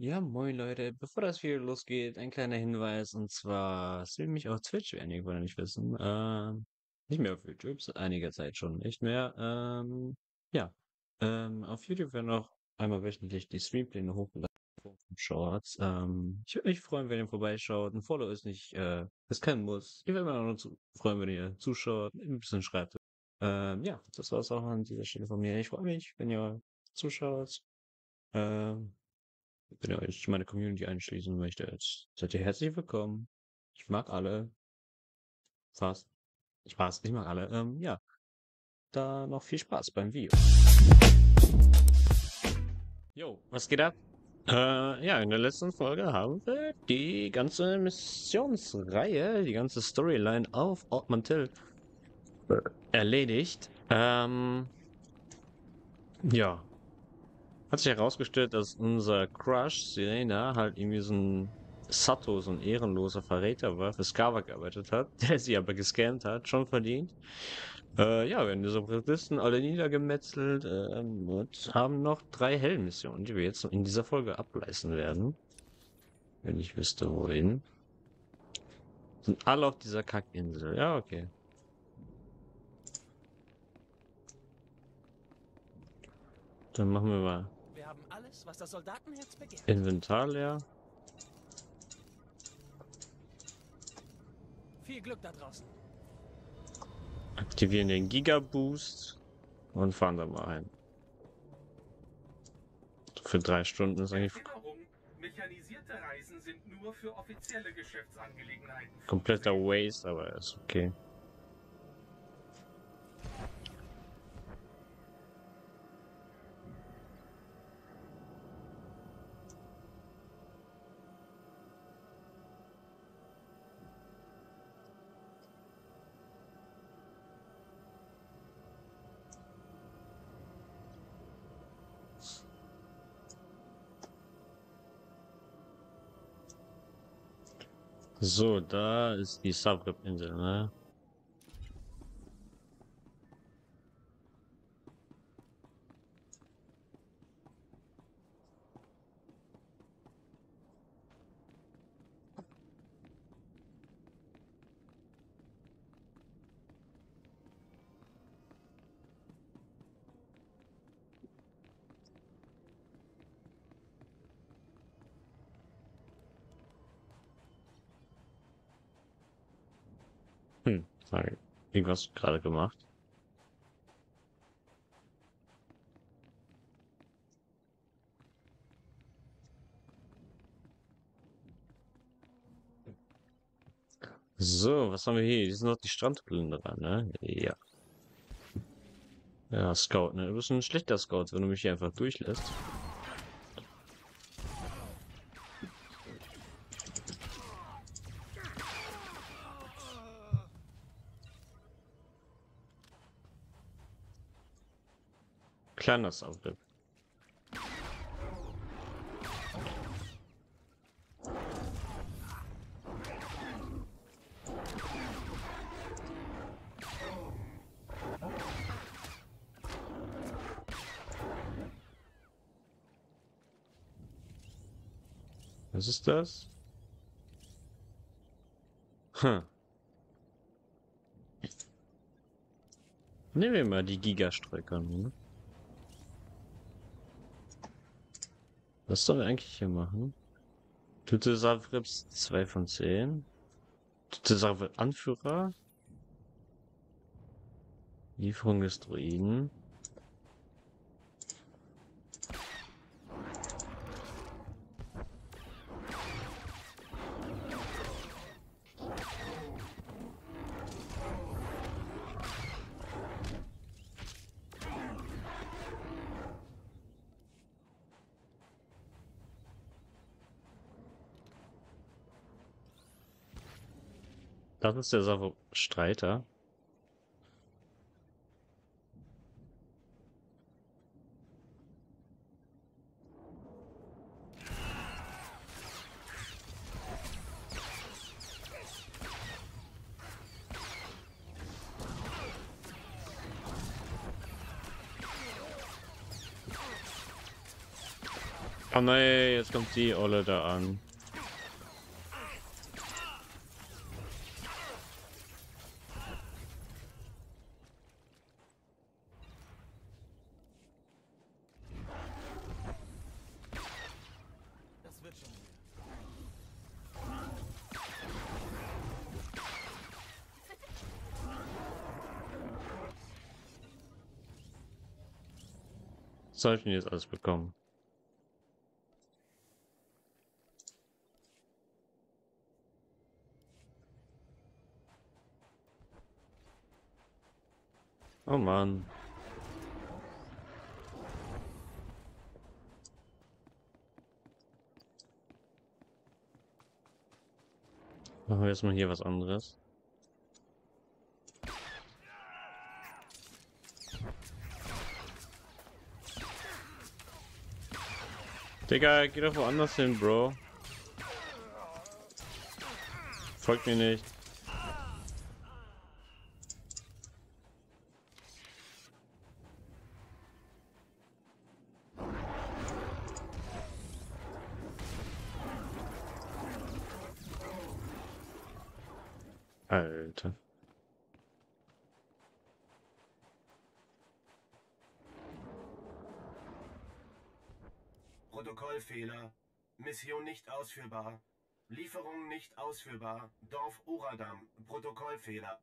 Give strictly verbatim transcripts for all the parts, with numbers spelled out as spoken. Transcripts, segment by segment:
Ja, moin Leute, bevor das Video losgeht, ein kleiner Hinweis, und zwar streame ich auf Twitch, wie einige von euch nicht wissen. Ähm, nicht mehr auf YouTube, seit einiger Zeit schon nicht mehr. Ähm, ja, ähm, auf YouTube werden auch einmal wöchentlich die Streampläne hochgeladen von Shorts. Ähm, ich würde mich freuen, wenn ihr vorbeischaut. Ein Follow ist nicht, äh, ist kein Muss. Ich würde mich auch nur zu freuen, wenn ihr zuschaut, ein bisschen schreibt. Ähm, ja, das war's auch an dieser Stelle von mir. Ich freue mich, wenn ihr zuschaut. Ähm, Wenn ihr euch meine Community einschließen möchtet, seid ihr herzlich willkommen. Ich mag alle. Fast. Spaß, ich mag alle. Ähm, ja, da noch viel Spaß beim Video. Jo, was geht ab? Äh, ja, in der letzten Folge haben wir die ganze Missionsreihe, die ganze Storyline auf Ort Mantell erledigt. Ähm, ja. Hat sich herausgestellt, dass unser Crush, Serena, halt irgendwie so ein Sato, so ein ehrenloser Verräter war, für Skava gearbeitet hat, der sie aber gescammt hat, schon verdient. Äh, ja, wir haben die Separatisten alle niedergemetzelt ähm, und haben noch drei Heldenmissionen, die wir jetzt in dieser Folge ableisten werden. Wenn ich wüsste, wohin. Sind alle auf dieser Kackinsel. Ja, okay. Dann machen wir mal Wir haben alles, was das Soldatenherz begehrt. Inventar leer. Viel Glück da draußen. Aktivieren den Giga-Boost und fahren da mal ein. Für drei Stunden ist eigentlich Erinnerung, mechanisierte Reisen sind nur für offizielle Geschäftsangelegenheiten. kompletter Waste, aber ist okay. So, da ist die Subrip-Insel, ne? Hm, sorry. Irgendwas gerade gemacht. So, was haben wir hier? Hier sind noch die Strandplünderer, ne? Ja. Ja, Scout, ne? Du bist ein schlechter Scout, wenn du mich hier einfach durchlässt. Kleiner Subrip. Was ist das? Hm. Nehmen wir mal die Gigastrecker, ne? Was sollen wir eigentlich hier machen? Tute Savrips zwei von zehn. Tute Savrip Anführer. Lieferung des Druiden. Das ist der Savro Streiter. Oh nein, jetzt kommt die Olle da an. Das wird schon. Was soll ich denn jetzt alles bekommen? Oh Mann. Machen wir jetzt mal hier was anderes. Digga, geh doch woanders hin, Bro. Folgt mir nicht. Alter. Protokollfehler. Mission nicht ausführbar. Lieferung nicht ausführbar. Dorf Uradam. Protokollfehler.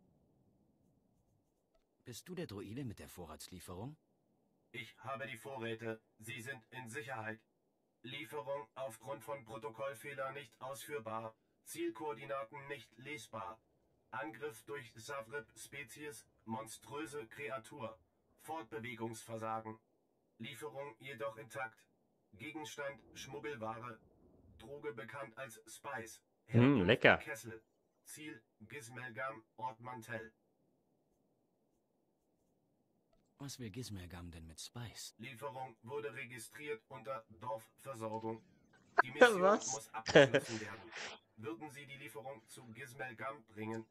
Bist du der Droide mit der Vorratslieferung? Ich habe die Vorräte. Sie sind in Sicherheit. Lieferung aufgrund von Protokollfehler nicht ausführbar. Zielkoordinaten nicht lesbar. Angriff durch Savrib-Spezies, monströse Kreatur. Fortbewegungsversagen. Lieferung jedoch intakt. Gegenstand Schmuggelware. Droge bekannt als Spice. Hm, Herkunft lecker. Kessel. Ziel Gizmelgam, Ort Mantell. Was will Gizmelgam denn mit Spice? Lieferung wurde registriert unter Dorfversorgung. Die Mission Was? muss abgeschlossen werden. Würden Sie die Lieferung zu Gizmelgam bringen?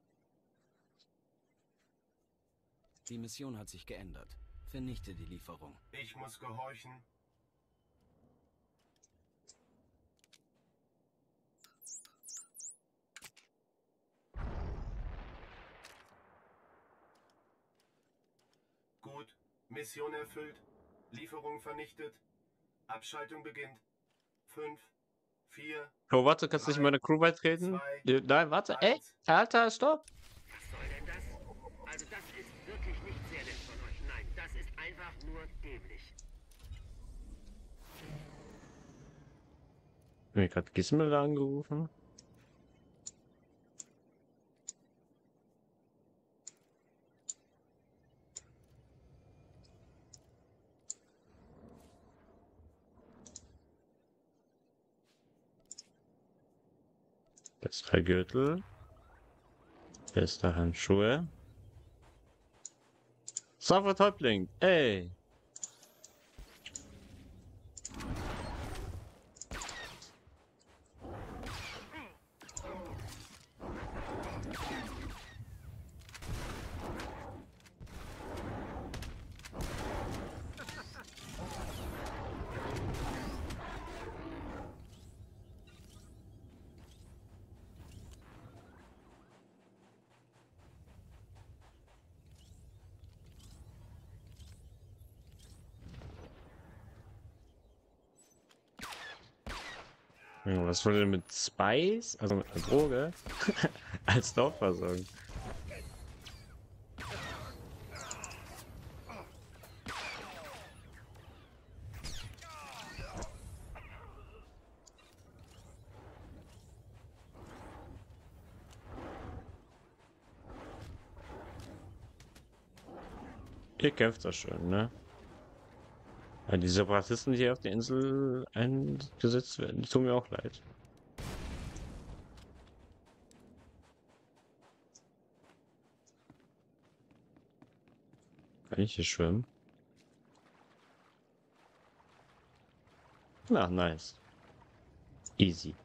Die Mission hat sich geändert. Vernichte die Lieferung. Ich muss gehorchen. Gut. Mission erfüllt. Lieferung vernichtet. Abschaltung beginnt. Fünf, vier, Oh, warte, kannst du nicht drei, meine Crew beitreten? zwei, Ja, nein, warte, ey, eins. Alter, stopp! Was soll denn das? Also das ist wirklich nicht sehr nett von euch. Nein, das ist einfach nur dämlich. Hab ich gerade Gizmel angerufen? Bester Gürtel. Bester Handschuhe. Safra Täubling, ey! Ja, was wurde denn mit Spice, also mit einer Droge, als Dorfversorgung? Ihr kämpft das schön, ne? Ja, die Separatisten, die hier auf der Insel eingesetzt werden, die tun mir auch leid. Kann ich hier schwimmen? Na, nice. Easy.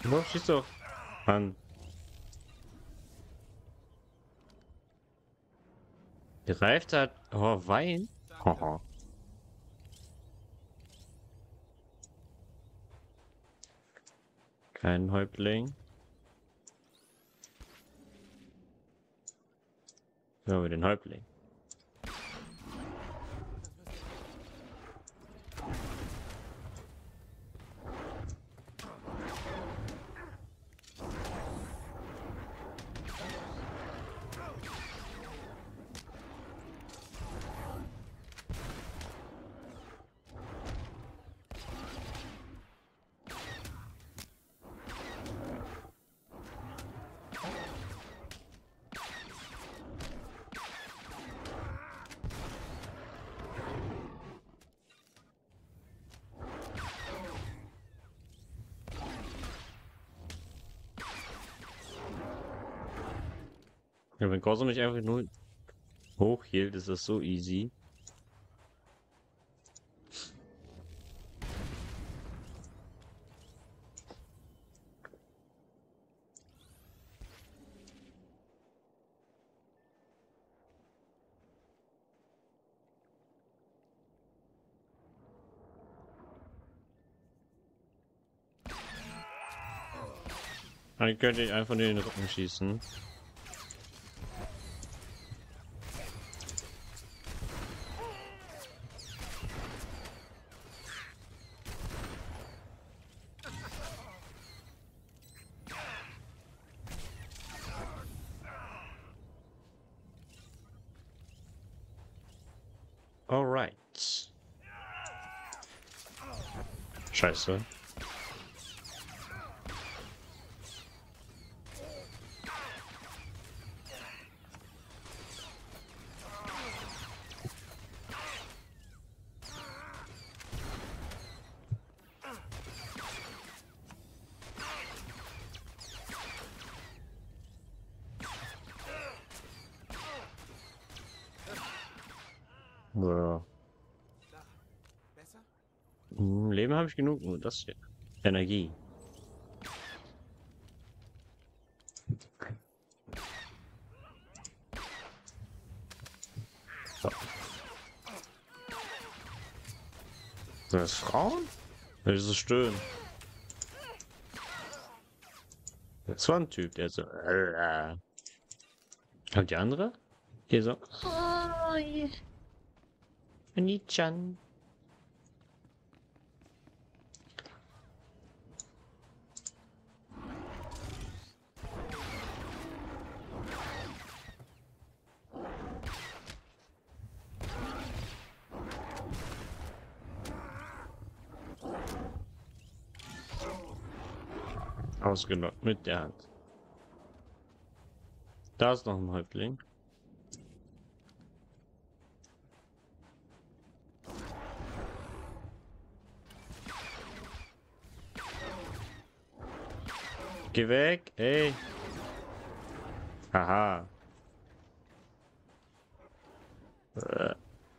Wo schießt doch? Mann. Gereift hat. Oh, Wein. Haha. Kein Häuptling. Ja, wir den Häuptling. Ja, wenn Corso mich einfach nur hochhielt, ist das so easy. Dann könnte ich einfach in den Rücken schießen. Alright. Scheiße. So. Hm, Leben habe ich genug, nur das hier. Energie. So. Sind das Frauen? Das ist stöhnen. Das war ein Typ, der so. Äh, und die andere? Hier so. Oh, yeah. Ani-chan. Ausgelockt mit der Hand. Da ist noch ein Häuptling. Geh weg, ey. Haha. Äh.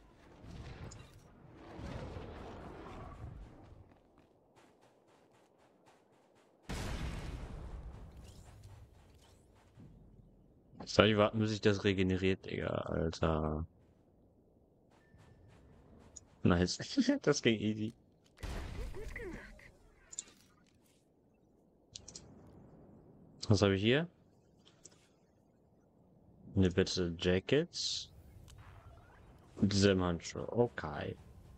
Soll ich warten, bis sich das regeneriert, Digga, Alter. Nice. Das ging easy. Was habe ich hier? Eine Battle Jackets. Dieselben Handschuhe. Okay.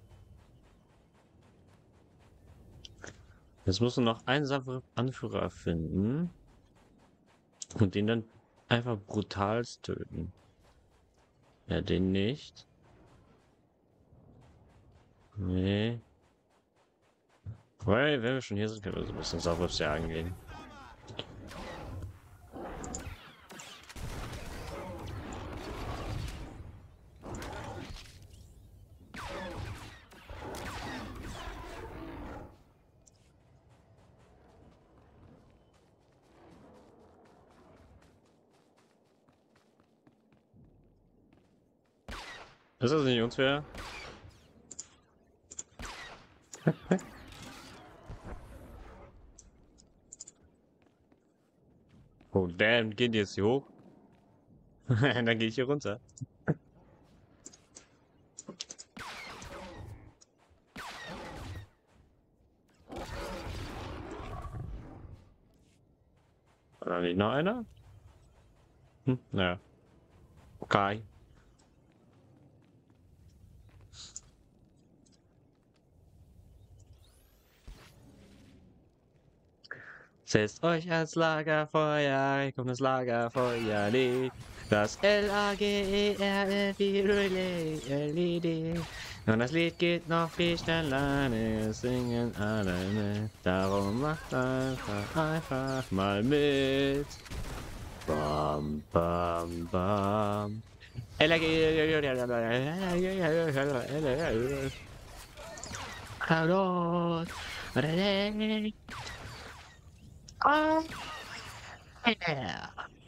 Jetzt musst du noch einen Anführer finden. Und den dann einfach brutal töten. Ja, den nicht. Nee. Weil, wenn wir schon hier sind, können wir so ein bisschen sauberes Jagen gehen. Ist das nicht unfair? Oh, damn, geht jetzt hier hoch? Dann gehe ich hier runter. War da nicht noch einer? Hm, naja. Okay. Setzt euch ans Lagerfeuer, hier kommt das Lagerfeuerlied. Das L A G E R L wie Relay, L E D. Und das Lied geht noch viel schneller, wir singen alle mit. Darum macht einfach, einfach mal mit. Bam, bam, bam. L A G E Hallo. Ah, yeah.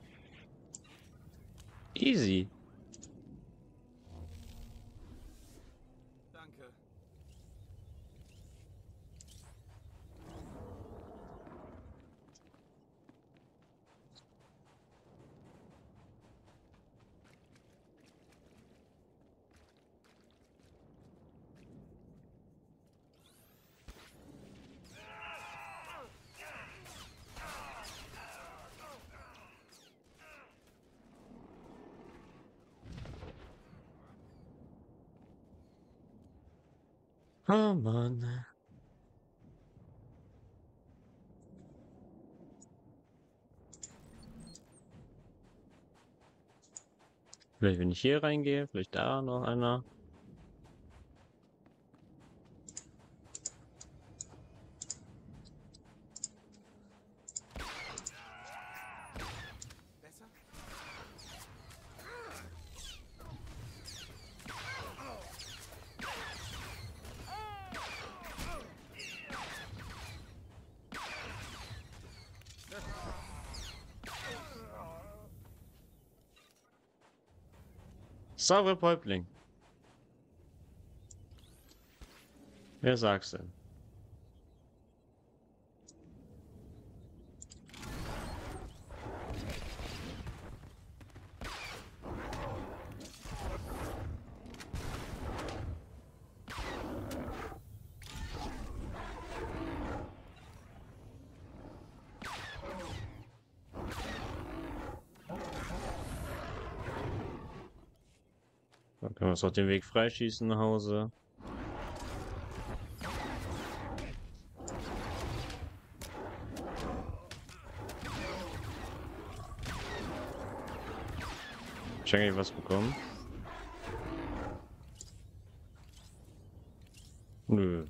Easy. Danke. Oh Mann. Vielleicht, wenn ich hier reingehe, vielleicht da noch einer. Besser? Saure Häuptling. Wer sagt's denn? Dann können wir uns auch den Weg freischießen nach Hause. Wahrscheinlich was bekommen. Nö.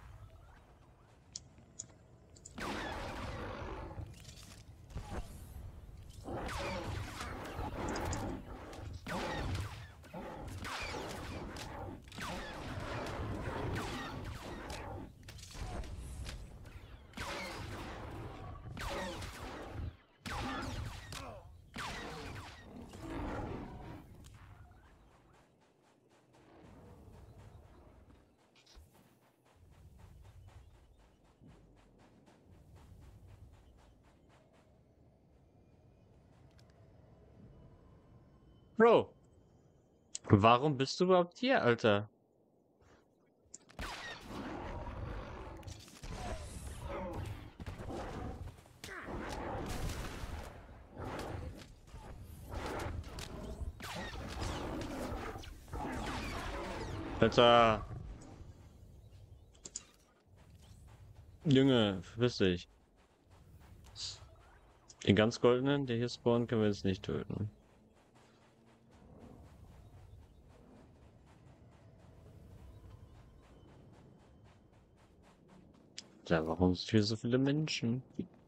Bro, warum bist du überhaupt hier, Alter? Alter. Junge, verpiss dich. Den ganz goldenen, der hier spawnt, können wir jetzt nicht töten. Ja, warum sind hier so viele Menschen?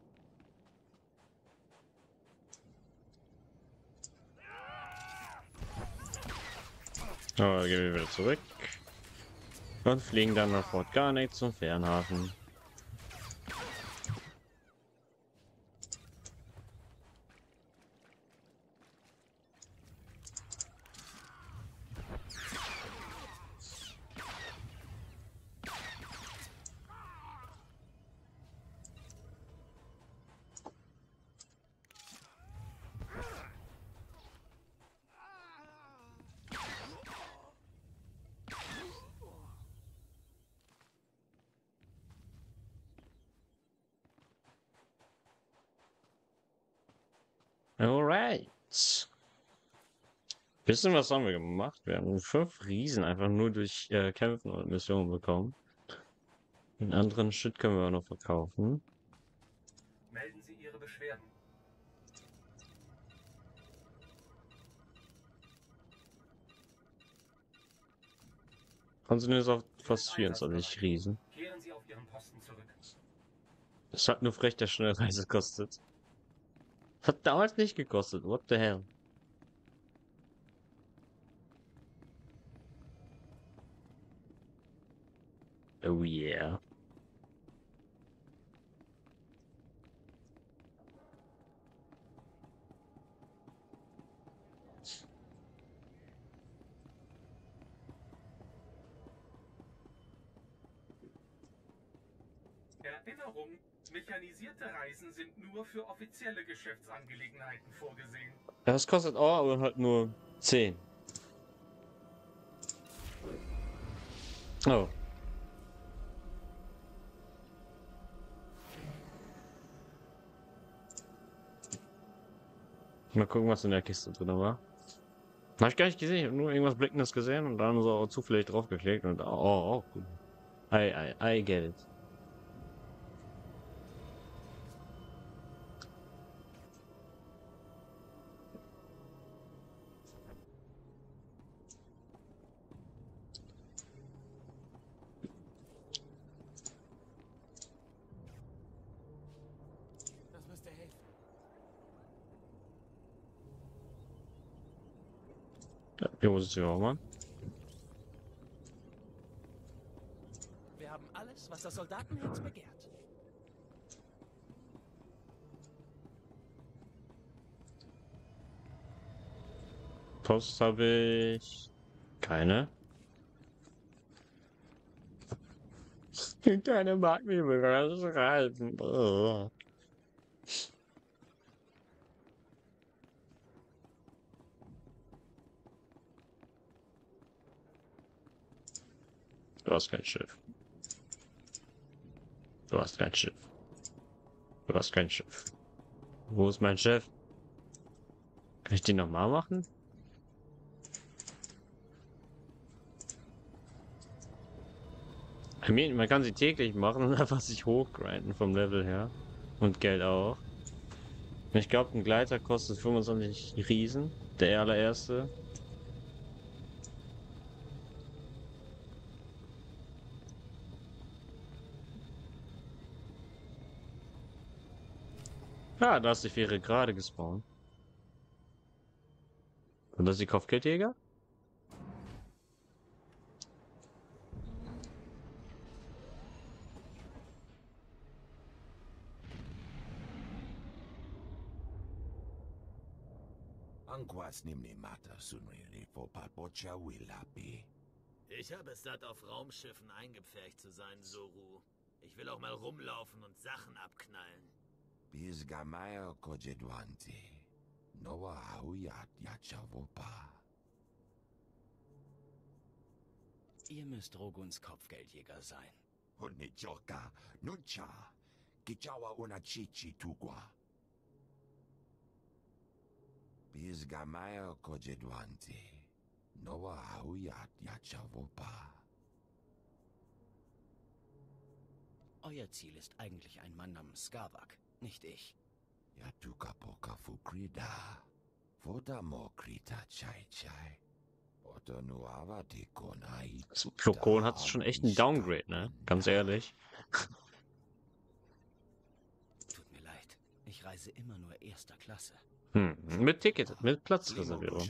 Aber gehen wir wieder zurück. Und fliegen dann nach Fort Garnet zum Fernhafen. Alright. Bisschen was haben wir gemacht. Wir haben fünf Riesen einfach nur durch äh, Kämpfen und Missionen bekommen. Den anderen Shit können wir auch noch verkaufen. Melden Sie Ihre Beschwerden. Konzentrieren auf fast vierundzwanzig Riesen. Kehren Sie auf Ihren Posten zurück. Das hat nur frech der Schnellreise gekostet. Hat damals nicht gekostet. What the hell? Oh yeah. Erinnerung, mechanisierte Reisen sind nur für offizielle Geschäftsangelegenheiten vorgesehen. Das kostet auch, aber halt nur zehn. Oh. Mal gucken, was in der Kiste drin war. Hab ich gar nicht gesehen. Ich habe nur irgendwas Blickendes gesehen und dann so zufällig draufgeklickt und oh, oh, gut. I, I, I get it. Das müsste helfen. Ja, hier muss ich auch mal. Wir haben alles, was das Soldatenherz begehrt. Post habe ich keine. Keine mag mich beschreiben. Oh. Du hast kein Schiff. Du hast kein Schiff. Du hast kein Schiff. Wo ist mein Chef? Kann ich die nochmal machen? I mean, man kann sie täglich machen und einfach sich hochgrinden vom Level her. Und Geld auch. Ich glaube, ein Gleiter kostet fünfundzwanzig Riesen. Der allererste. Ah, da ist die Fähre gerade gespawnt. Und das ist die Kopfgeldjäger? Angwas nimni mata sunrili po papocha wilapi. Ich habe es satt, auf Raumschiffen eingepfercht zu sein, Soru. Ich will auch mal rumlaufen und Sachen abknallen. Bis gamaya kojedwanti. Noa hauyat yachavopa. Ihr müsst Roguns Kopfgeldjäger sein. Honichoka, nucha. Kichawa una chichi tugwa. Bis gamaya kojedwanti. Noa hauyat yachavopa. Euer Ziel ist eigentlich ein Mann namens Skavak, nicht ich. Yatukapoka fukrida. Voda mokrita chai chai. Oto nuava de konai. Das Flokon hat schon echt einen Downgrade, ne? Ganz ehrlich. Tut mir leid, ich reise immer nur erster Klasse. Hm, mit Ticket, mit Platzreservierung.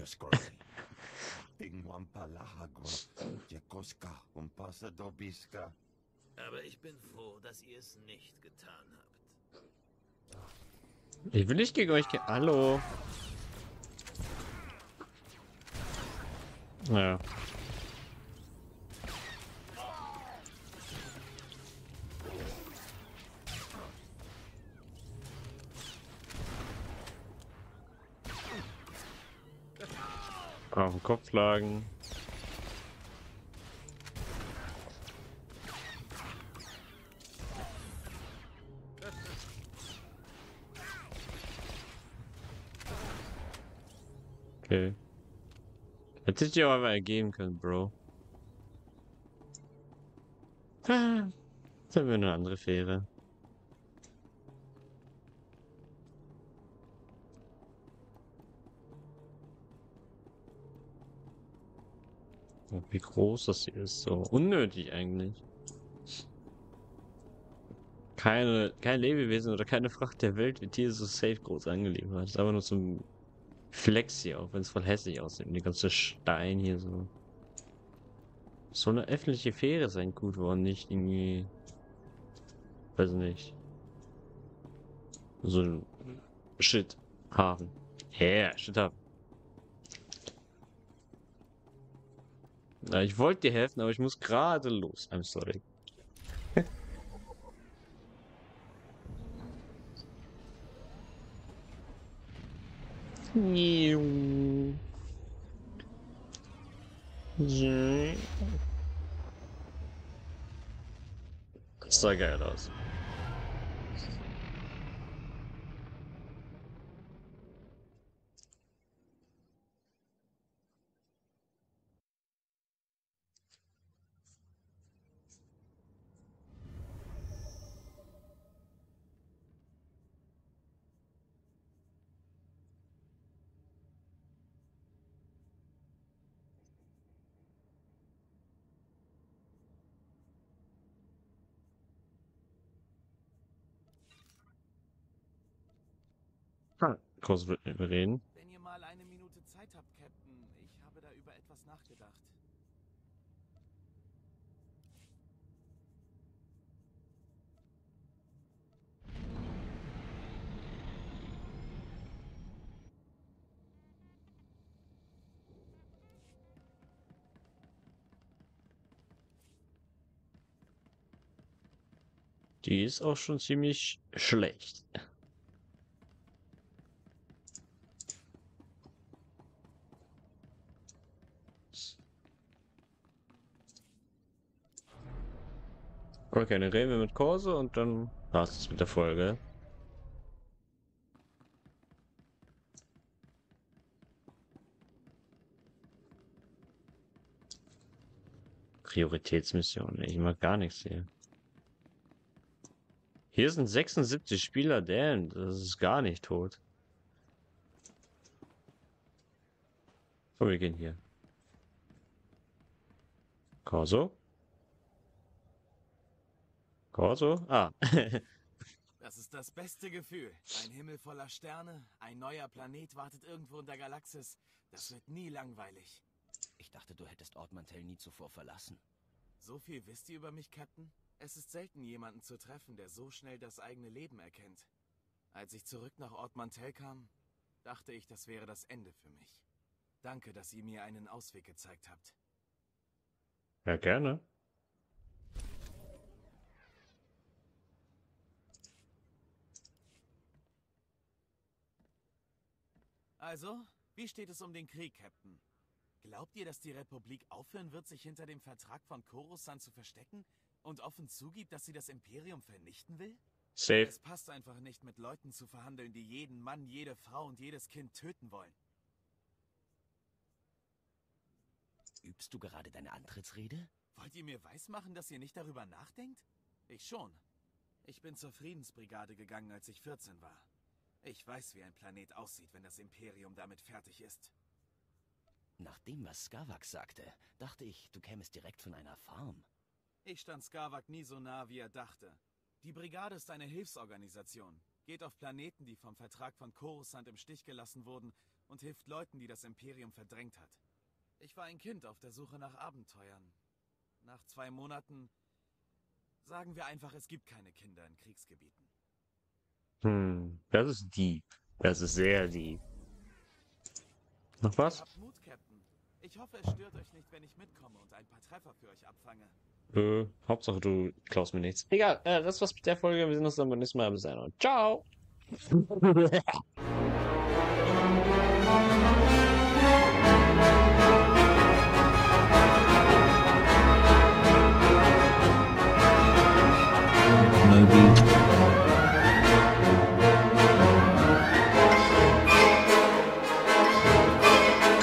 Aber ich bin froh, dass ihr es nicht getan habt. Ich will nicht gegen euch gehen. Hallo. Ja. Auf den Kopf schlagen. Okay. Hätte ich dir aber ergeben können, Bro. Ah, jetzt haben wir eine andere Fähre. Oh, wie groß das hier ist. So unnötig eigentlich. Keine, kein Lebewesen oder keine Fracht der Welt wird hier so safe groß angeliefert. Das ist aber nur zum Flex hier, auch wenn es voll hässlich aussieht. Und die ganze Stein hier so. So eine öffentliche Fähre ist eigentlich gut worden, nicht irgendwie. Weiß nicht. So ein Shit-Hafen. Ja, yeah, Shit-Hafen. Na, ich wollte dir helfen, aber ich muss gerade los. I'm sorry. Das sah geil aus. Groß wird mit mir reden. Wenn ihr mal eine Minute Zeit habt, Captain, ich habe da über etwas nachgedacht. Die ist auch schon ziemlich schlecht. Okay, dann reden wir mit Korso und dann war's es mit der Folge. Prioritätsmission. Ich mag gar nichts hier. Hier sind sechsundsiebzig Spieler, damn, das ist gar nicht tot. So, wir gehen hier. Korso? Korso? Ah. Das ist das beste Gefühl. Ein Himmel voller Sterne, ein neuer Planet wartet irgendwo in der Galaxis. Das wird nie langweilig. Ich dachte, du hättest Ort Mantell nie zuvor verlassen. So viel wisst ihr über mich, Captain? Es ist selten, jemanden zu treffen, der so schnell das eigene Leben erkennt. Als ich zurück nach Ort Mantell kam, dachte ich, das wäre das Ende für mich. Danke, dass ihr mir einen Ausweg gezeigt habt. Ja, gerne. Also, wie steht es um den Krieg, Captain? Glaubt ihr, dass die Republik aufhören wird, sich hinter dem Vertrag von Coruscant zu verstecken und offen zugibt, dass sie das Imperium vernichten will? Safe. Es passt einfach nicht, mit Leuten zu verhandeln, die jeden Mann, jede Frau und jedes Kind töten wollen. Übst du gerade deine Antrittsrede? Wollt ihr mir weismachen, dass ihr nicht darüber nachdenkt? Ich schon. Ich bin zur Friedensbrigade gegangen, als ich vierzehn war. Ich weiß, wie ein Planet aussieht, wenn das Imperium damit fertig ist. Nach dem, was Skavak sagte, dachte ich, du kämest direkt von einer Farm. Ich stand Skavak nie so nah, wie er dachte. Die Brigade ist eine Hilfsorganisation, geht auf Planeten, die vom Vertrag von Coruscant im Stich gelassen wurden und hilft Leuten, die das Imperium verdrängt hat. Ich war ein Kind auf der Suche nach Abenteuern. Nach zwei Monaten sagen wir einfach, es gibt keine Kinder in Kriegsgebieten. Hm, das ist deep. Das ist sehr deep. Noch was? Habt Mut, Captain. Ich hoffe, es stört euch nicht, wenn ich mitkomme und ein paar Treffer für euch abfange. Äh, Hauptsache du klaust mir nichts. Egal, äh, das war's mit der Folge. Wir sehen uns dann beim nächsten Mal. Bis dann und ciao! Moby.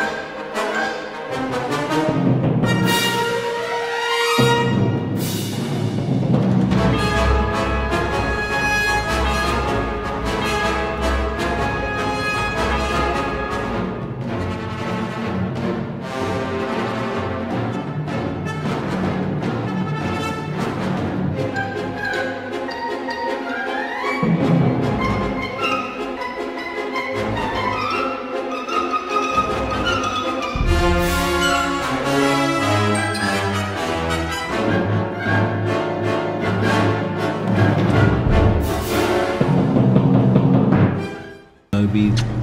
be